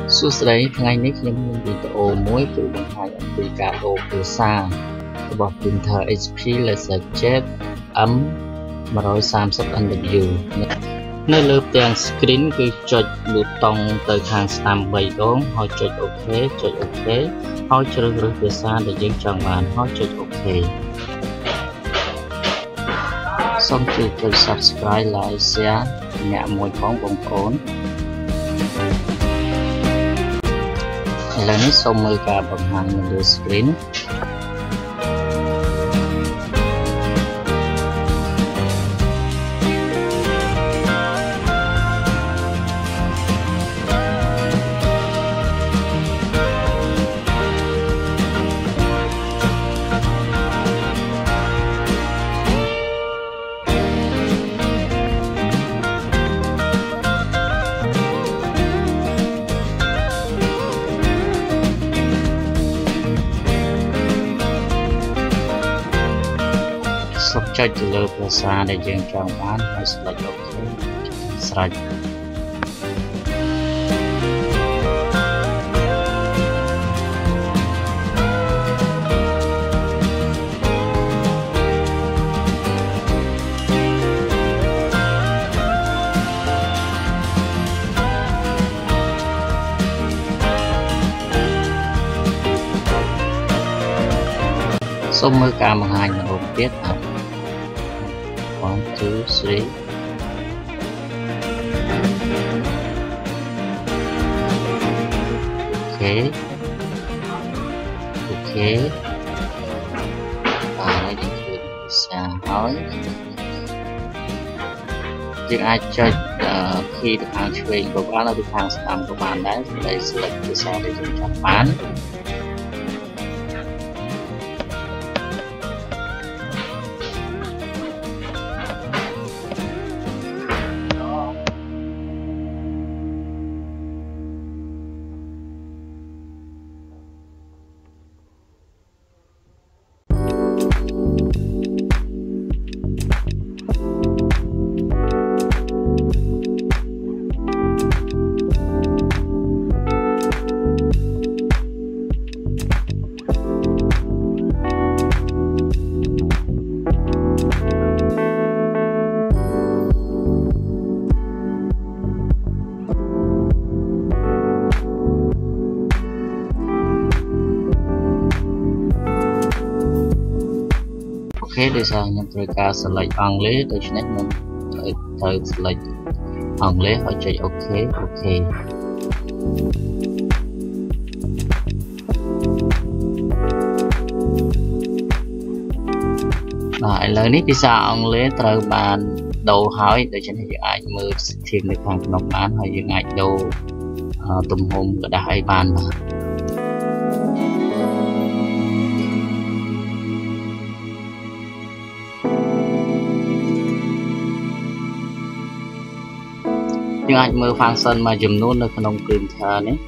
Suốt đấy ngày nít nhưng video mỗi từ bằng hai từ cả đồ từ xa bọc printer HP laserjet M103nw nơi lớp tiền screen cứ chọn nút tông tới hàng stamp 7 đốm họ chọn OK họ chọn được từ xa để dân chọn bàn họ chọn OK xong từ từ subscribe like share nhẹ mùi phóng bóng ổn lần xong mời cả bằng hàng đưa screen sắp chạy từ lớp ra xa để dân chọn bán hay select OK sạch xong mới cả một hai mình ổn tiết hả 1, 2, 3 OK và đây thì xa hỏi nhưng ai chơi khi được hàng truyền của bạn là được hàng sản của bạn đấy đây select từ xa để dùng chọn bán để sao nhận thời ca select English để cho nên thời select English họ chạy OK lại lời nít đi sao English trời bàn đầu hỏi để cho nên ai mơ thêm được hàng nông bán hay những ai đâu tùm hôm đã hay bàn mà nhưng anh mơ function mà dùm luôn được không printer đấy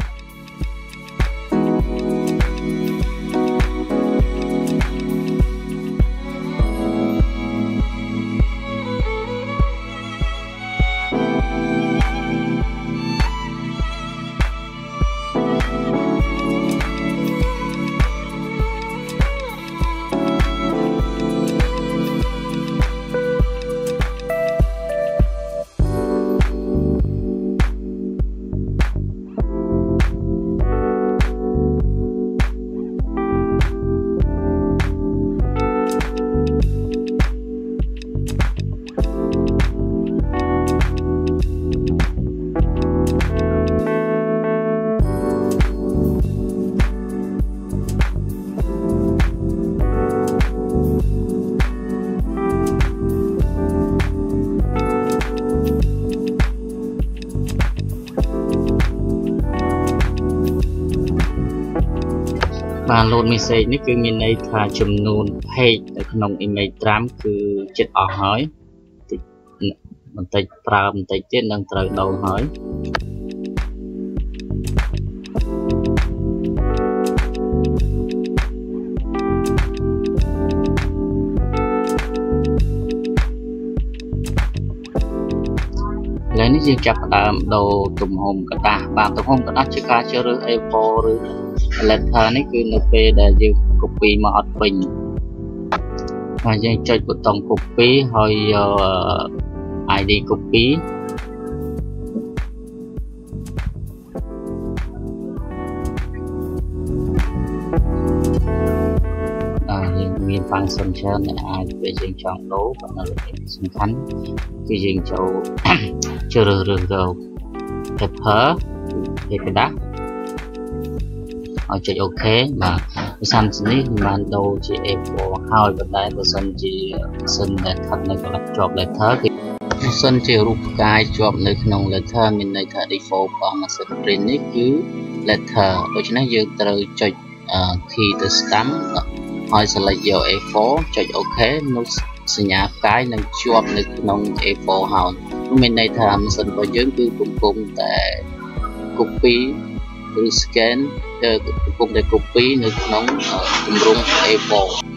và load messageនេះគឺមានន័យថាចំនួន page នៅក្នុង image 5គឺជិតអស់ហើយបន្តិចប្រើបន្តិចទៀតនឹងត្រូវដូរហើយឥឡូវនេះយើងចាប់ផ្ដើមដូរទំហំกระดาษបាទទំហំกระดาษជាការជ្រើសរើស A4 ឬ letter នេះគឺនៅពេលដែលយើង copy មកអត់ពេញហើយយើងចុចប៊ូតុង copy ហើយយក ID copy យើងមាន function ច្រើនដែលអាចពេលយើងចង់ដូរប៉ុន្តែសំខាន់គឺយើងចូលជ្រើសរើសទៅ paper កระดาษឲ្យចុច OK បាទប្រសិននេះបានដូរជា A4 ហើយប៉ុន្តែបើសិនជាសិនដែលស្ថិតនៅកន្លែងជាប់ letter គឺបើសិនជារូបផ្កាយជាប់នៅក្នុង letter មានន័យថា default របស់ machine print នេះគឺ letter ដូច្នេះយើងត្រូវចុច key ទៅ stamp ហើយ select យក A4 ចុច OK នោះសញ្ញាផ្កាយនឹងជាប់នៅក្នុង A4 ហើយនោះមានន័យថា machine របស់យើងគឺកំពុងតែ copy ឬ scan កំពុងតែ copy នៅក្នុងទម្រង់ A4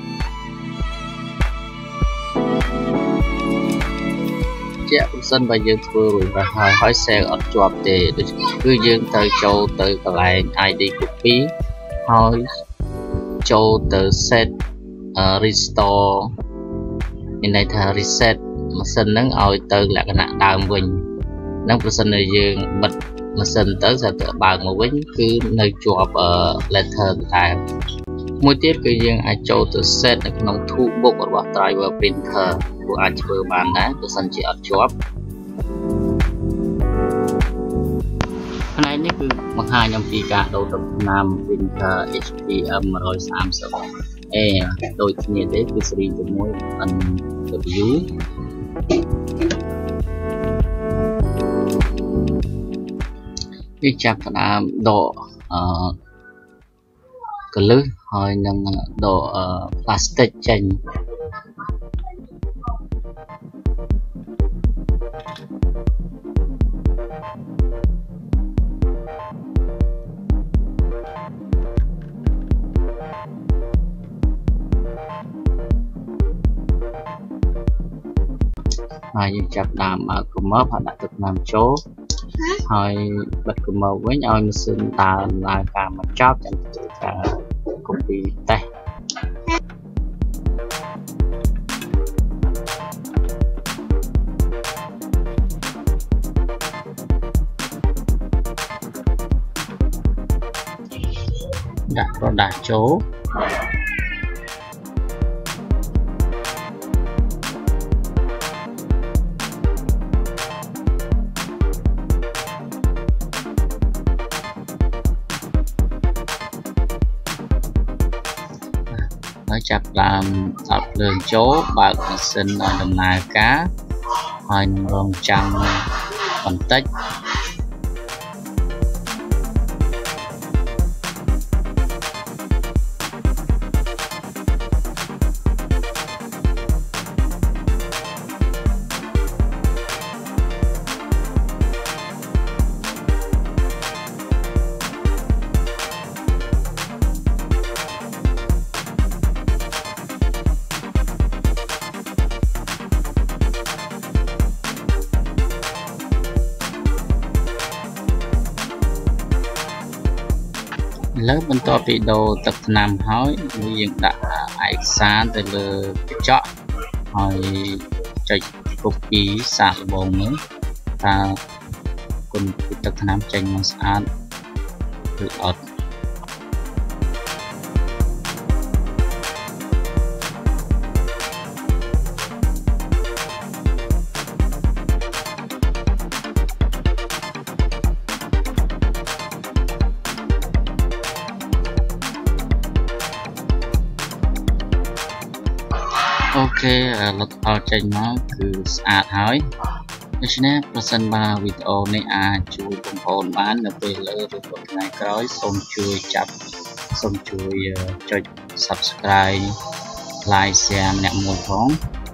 ជាប្រសិនបើយើងធ្វើរួចហើយ save អត់ជាប់ទេគឺយើងត្រូវចូលទៅកន្លែង ID copy ហើយចូលទៅ set restore មានន័យថា reset ម៉ាស៊ីនហ្នឹងឲ្យទៅលក្ខណៈដើមវិញនឹងប្រសិនបើយើងបិទម៉ាស៊ីនទៅស្រាប់តែបើកមកវិញគឺនៅជាប់ letter ដែរមួយទៀតគឺយើងអាចចូលទៅ set នៅក្នុង toolbox របស់ driver printer ពួកអាចធ្វើបានដែរបើសិនជាអត់ជាប់ផ្នែកនេះគឺបង្ហាញអំពីការដូរទឹកថ្នាំ printer HP M103nw ដូចគ្នាទេគឺស៊េរីជាមួយ nw វាចាប់ផ្ដើមដកកលឹះហើយនឹងដក plastic ចេញហើយយើងចាប់ដើមបើកកុំមកហើយដាក់ទឹកថ្នាំចូលហើយបិទកុំមកវិញឲ្យម៉ាស៊ីនដើរដំណើរការមកចប់ចាំធ្វើការ copy តេស្តដាក់ product ចូលហើយចាប់ដើមអត់ភ្លើងចូលបើកម៉ាស៊ីនឲ្យដំណើរការហើយនឹងរងចាំបន្តិចលើបន្ទាប់ពីដូរទឹកថ្នាំហើយយើងដាក់ឯកសារទៅលើកញ្ចក់ហើយចុច copy សាកល្បងមើលតើគុណទឹកថ្នាំចេញមកស្អាតឬអត់អូខេលទ្ធផលចេញមកគឺស្អាតហើយដូច្នេះប្រសិនបើវីដេអូនេះអាចជួយបងប្អូនបាននៅពេលលើឬក៏ថ្ងៃក្រោយសូមជួយចុច Subscribe Like Share ម្នាក់មួយផង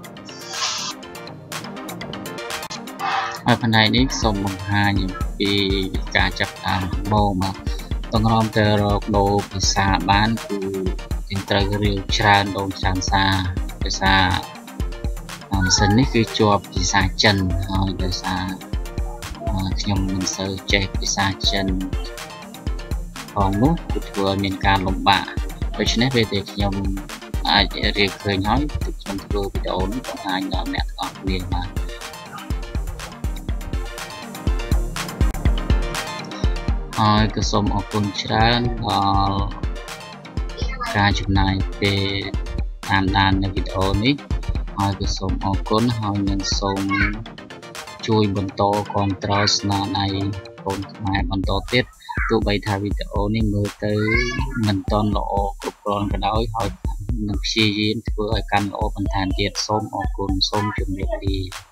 ហើយផ្នែកនេះសូមបង្ហាញអំពីការចាប់តាមម៉ូមកតម្រាំទៅរកដូរភាសាបានគឺយើងត្រូវរៀនច្រើនដូរច្រើនសារភាសាម៉ាស៊ីននេះគឺជាប់ភាសាចិនហើយដោយសារខ្ញុំមិនសូវចេះភាសាចិនផងនោះគឺធ្វើឲ្យមានការលំបាកដូច្នេះពេលដែលខ្ញុំអាចរៀនឃើញហើយខ្ញុំធ្វើវីដេអូនេះបង្ហាញដល់អ្នកទាំងអស់គ្នាបានហើយក៏សូមអរគុណច្រើនដល់ការចំណាយពេលតាមដាននៅវីដេអូនេះហើយក៏សូមអរគុណហើយនឹងសូមជួយបន្តគាំទ្រស្នាដៃកូនខ្មែរបន្តទៀតទោះបីថាវីដេអូនេះមើលទៅមិនទាន់ល្អគ្រប់គ្រាន់ក៏ដោយហើយនឹងព្យាយាមធ្វើឲ្យកាន់ល្អបន្ថែមទៀតសូមអរគុណសូមជម្រាបលា